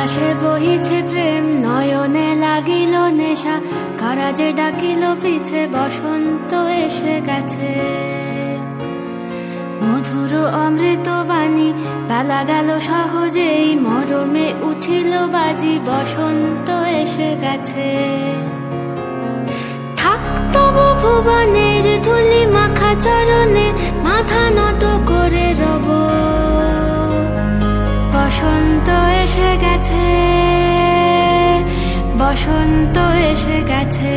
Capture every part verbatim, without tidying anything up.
বাতাসে বহিছে প্রেম, নয়নে লাগিল নেশা, কারা যে ডাকিল পিছে, বসন্ত এসে গেছে। মধুর অমৃত বাণী, বেলা গেল সহজেই, মরমে উঠিল বাজি, বসন্ত এসে গেছে। থাক তবু ভুবনের ধুলি মাখা চরণে, মাথা নত করে রব, বসন্ত এসে গেছে, বসন্ত এসে গেছে।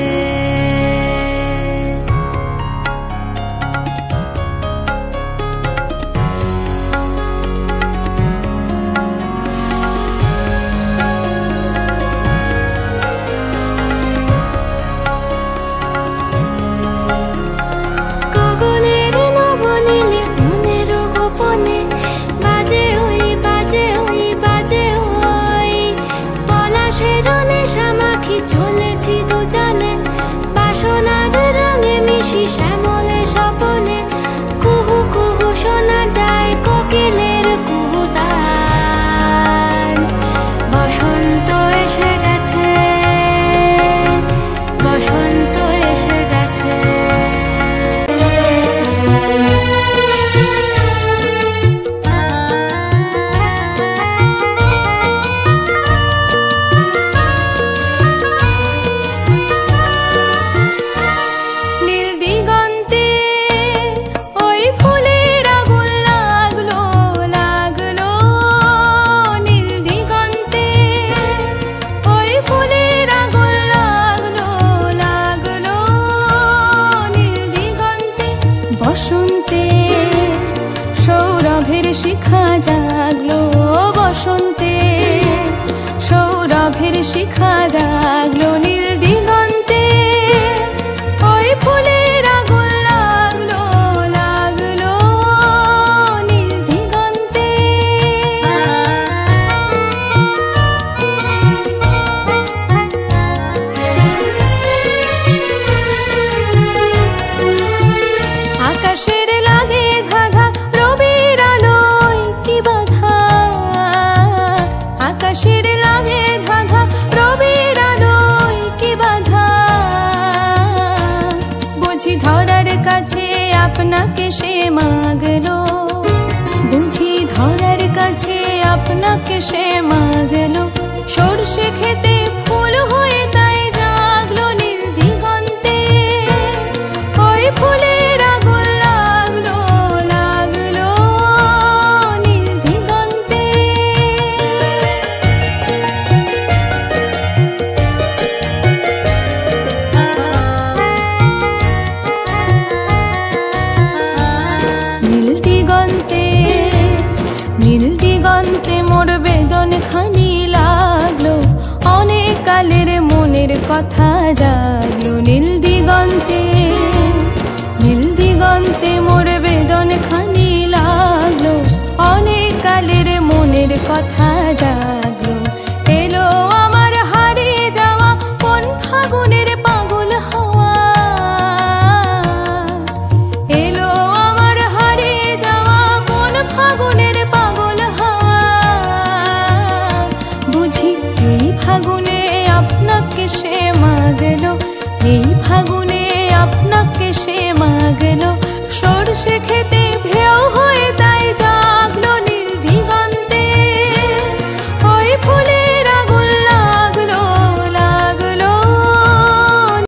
গগনের নবনীলে মনের গোপনে, বাজে ওই বাজে ওই বাজে ওই, পলাশের নেশা মাখি চলেছি দুজনে, বাসনার রঙে মিশি শ্যামলে স্বপনে, কুহু কুহু শোনা যায় কোকিলের কুহুতান। বসন্ত এসে গেছে, বসন্ত এসে গেছে। নীল দিগন্তে ওই ফুলের আগুন লাগলো লাগলো, নীল দিগন্তে ওই ফুলের আগুন লাগলো লাগলো, নীল দিগন্তে। বসন্তে সৌরভের শিখা জাগলো, বসন্তে সৌরভের শিখা জাগলো, নীল দিগন্তে ওই ফুলের আগুন লাগলো লাগলো, নীল দিগন্তে। আকাশের লাগে ধাঁধা, রবির আলোয় কি বাধা, আকাশের লাগে ধাঁধা, রবির আলোয় কি বাধা। বুঝি ধরার কাছে আপনাকে সে মাগলো, বুঝি ধরার কাছে আপনাকে সে মাগলো, সর্ষে খেতে